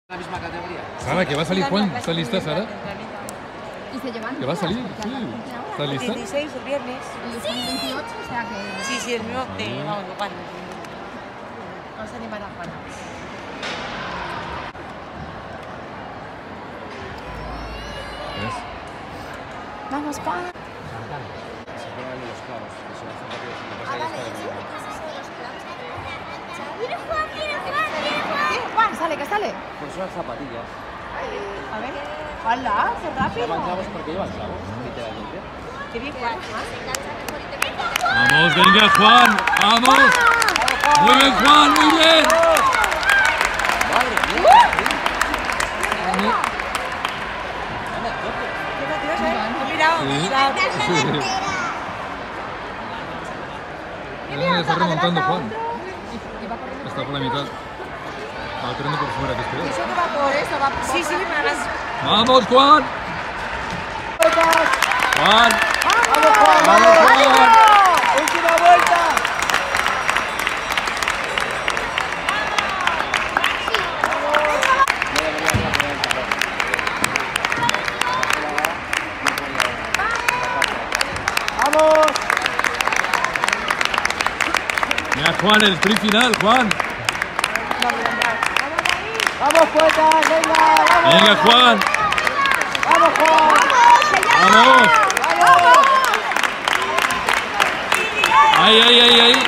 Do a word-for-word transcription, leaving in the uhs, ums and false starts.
la misma categoría. Sara, que va a salir Juan. ¿Estás lista, Sara? Y se llevan. ¿Que va a salir? Sí. ¿Estás lista? dieciséis el viernes. Y son veintiocho, o sea que. Sí, sí, el mismo de. Ah. Vamos, Juan. Vamos a animar a Juan. ¿Ves? Vamos, Juan. Se ponen los clavos. Que son las zapatillas. Lo que Ah, pasa vale, es que eso. está ¿Qué es eso de los clavos? ¡Mira, Juan, mira, Juan, mira, Juan! Juan, sale, que sale. Pues son las zapatillas. A ver. ¡Hala! ¡Qué Se rápido! llaman clavos porque llevan clavos, literalmente. ¡Qué bien, Juan! Vamos, venga, Juan. Vamos. Muy bien, Juan, muy bien. ¡Madre mía! ¿Has mirado? Sí. Ya está remontando Juan. Está por la mitad. Va corriendo por fuera, que es peor. Eso no va por eso, va por... Sí, sí, me vas... ¡Vamos, Juan! ¡Juan! ¡Vamos, Juan! ¡Vamos, Juan! ¡Última vuelta! ¡Vamos! Mira, Juan, el sprint final, Juan. ¡Vamos, poetas! ¡Venga! ¡Vamos! Venga, Juan. ¡Vamos, Juan! Vamos. ¡Vamos! Ahí, ahí, ahí, ahí.